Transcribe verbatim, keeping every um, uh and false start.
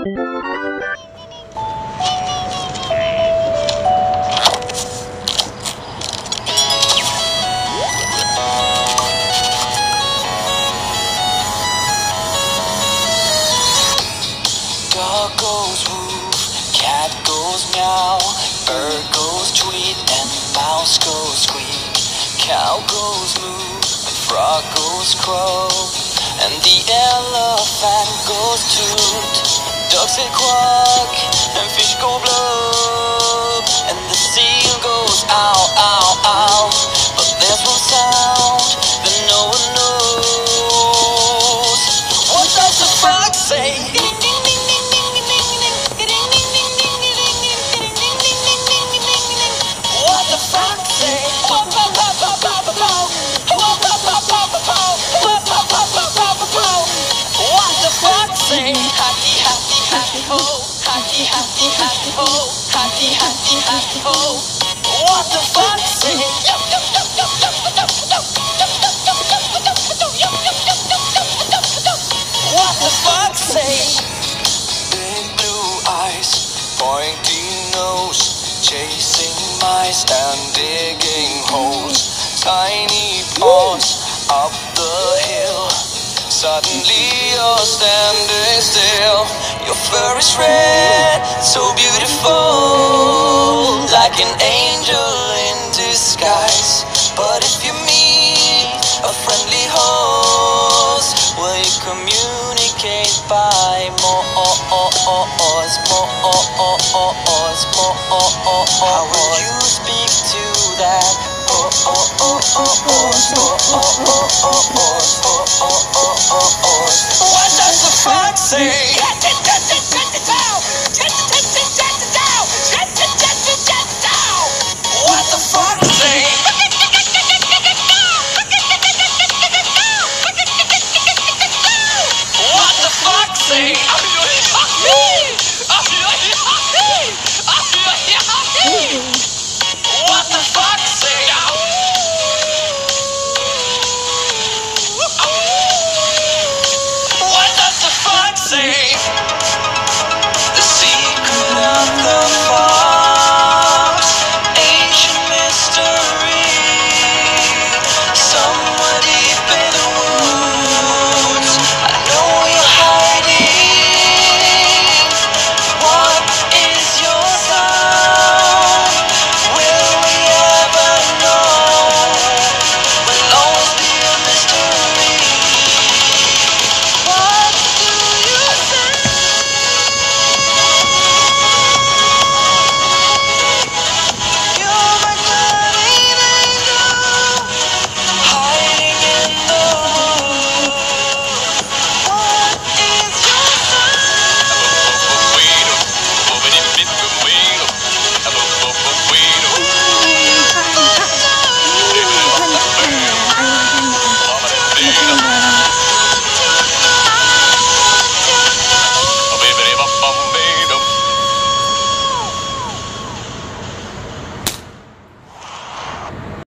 Dog goes woof, cat goes meow, bird goes tweet, and mouse goes squeak. Cow goes moo, and frog goes crow, and the elephant goes toot. Ducks say quack, and fish go blub, and the seal goes ow, ow, ow. But there's one sound that no one knows. What does the fox say? Say happy, happy, happy ho, happy, happy, happy ho, happy, happy, happy ho. What the fuck say? What the fuck say? Big blue eyes, pointy nose, chasing mice and digging holes. Tiny paws up the hill. Suddenly you're standing still. Your fur is red, so beautiful, like an angel in disguise. But if you meet a friendly horse, will you communicate by more? How will you speak to that? What does the fox say?